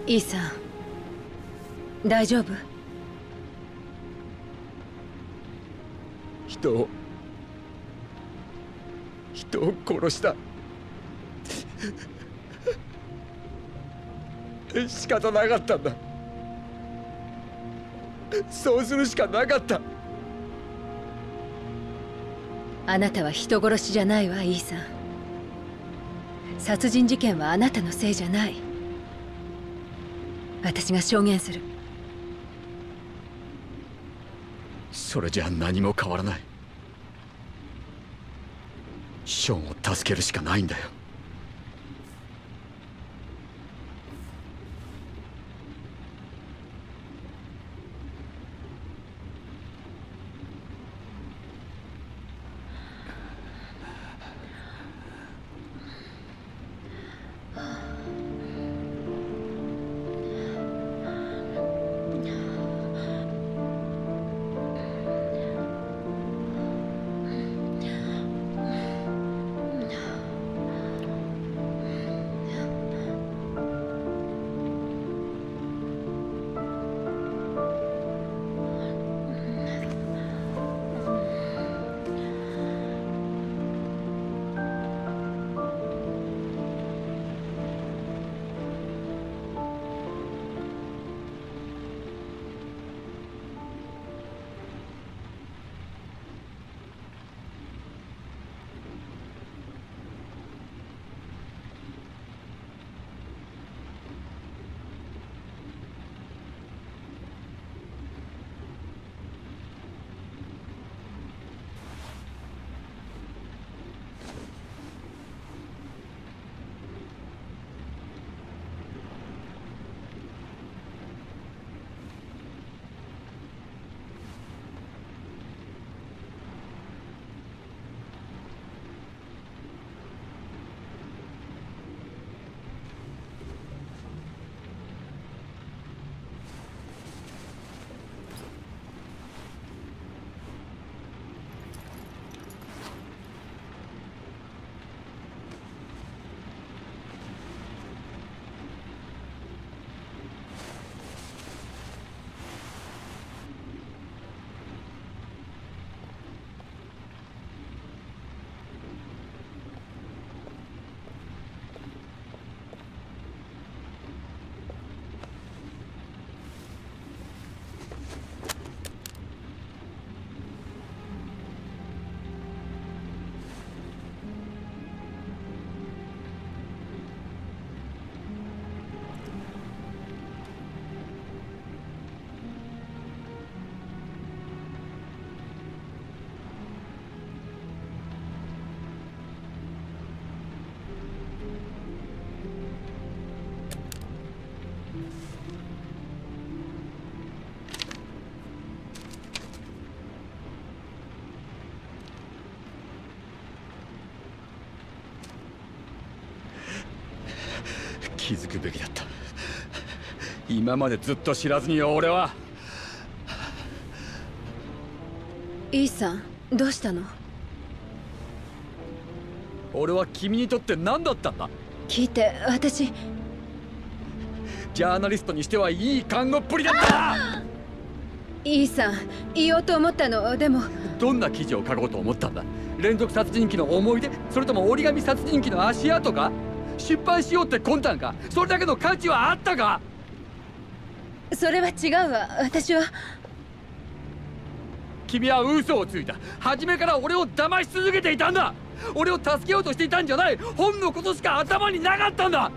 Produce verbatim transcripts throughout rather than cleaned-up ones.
イーさん、大丈夫？ 人を人を殺した。仕方なかったんだ。そうするしかなかった。 あなたは人殺しじゃないわ、イーさん。殺人事件はあなたのせいじゃない。私が証言する。 それじゃ何も変わらない。ショーンを助けるしかないんだよ。気づくべきだった。今までずっと知らずに俺は。 イーさん、どうしたの？ 俺は君にとって何だったんだ？ 聞いて、私ジャーナリストにしてはいい看護っぷりだったな。 イーさん、言おうと思ったの。でもどんな記事を書こうと思ったんだ？連続殺人鬼の思い出、それとも折り紙殺人鬼の足跡か？出版しようって魂胆か？それだけの価値はあったか？ それは違うわ。私は。 君は嘘をついた。初めから俺を騙し続けていたんだ。俺を助けようとしていたんじゃない。本のことしか頭になかったんだ。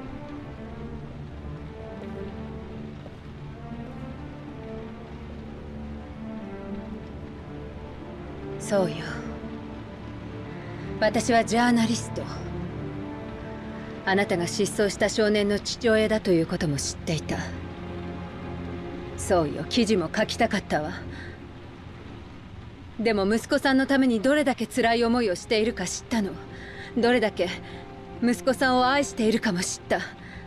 そうよ。私はジャーナリスト。あなたが失踪した少年の父親だということも知っていた。そうよ、記事も書きたかったわ。でも息子さんのためにどれだけ辛い思いをしているか知ったの。どれだけ息子さんを愛しているかも知った。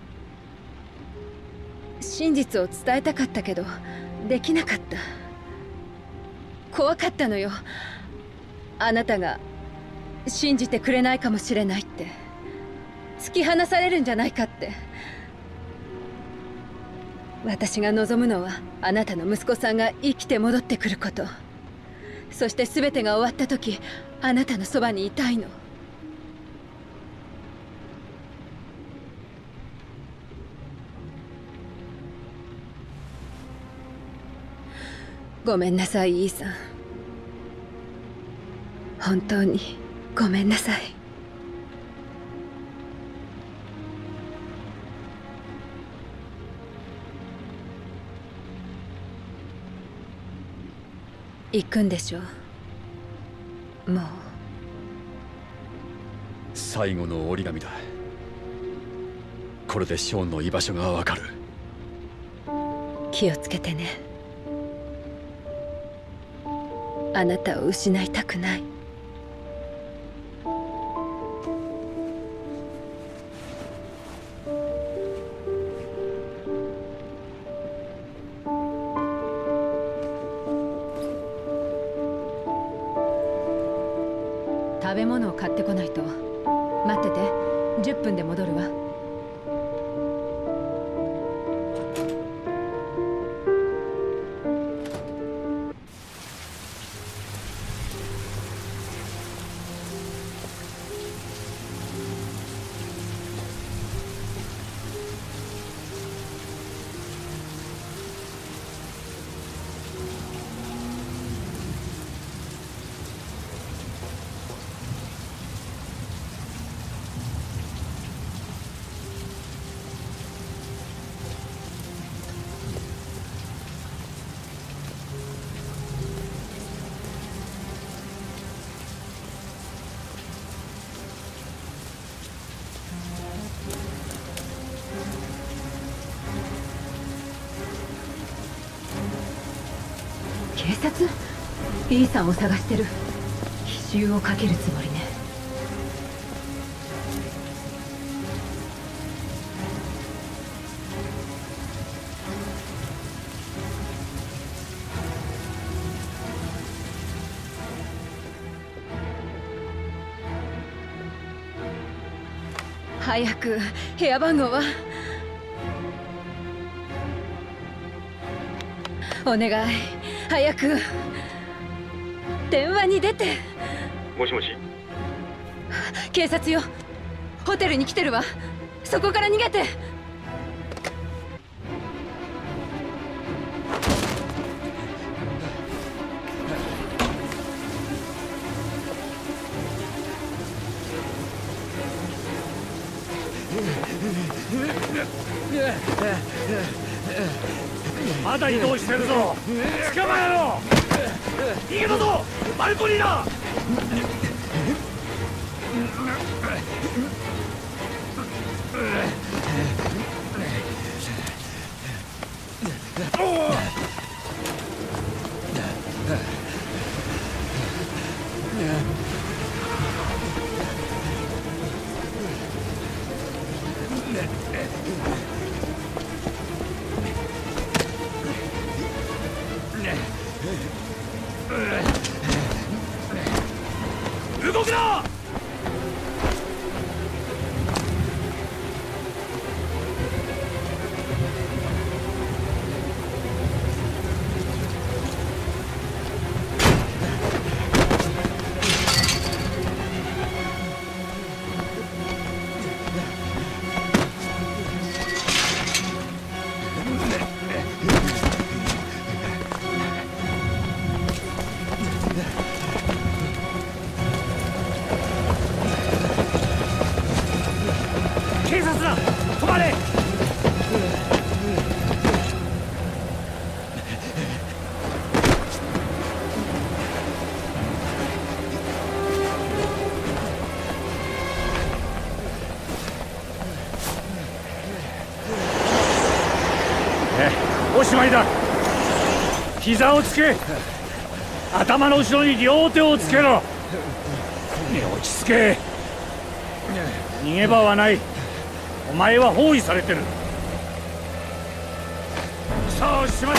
真実を伝えたかったけどできなかった。怖かったのよ。あなたが信じてくれないかもしれないって、突き放されるんじゃないかって。 私が望むのはあなたの息子さんが生きて戻ってくること。そして全てが終わった時、あなたのそばにいたいの。ごめんなさい、イーサン。本当にごめんなさい。行くんでしょう、もう。 最後の折り紙だ。これでショーンの居場所がわかる。 気をつけてね。あなたを失いたくない。食べ物を買ってこないと。待ってて、じゅっぷんで戻るわ。警察？イーサンを探してる。奇襲をかけるつもりね。早く。部屋番号は？お願い、早く。電話に出て。 もしもし。 警察よ。ホテルに来てるわ。そこから逃げて。 まだ移動してるぞ。捕まえろ。逃げたぞ。バルコニーだ。動くな。警察だ。止まれ。おしまいだ。膝をつけ。頭の後ろに両手をつけろ。落ち着け。逃げ場はない。お前は包囲されてる。さあ、しまった。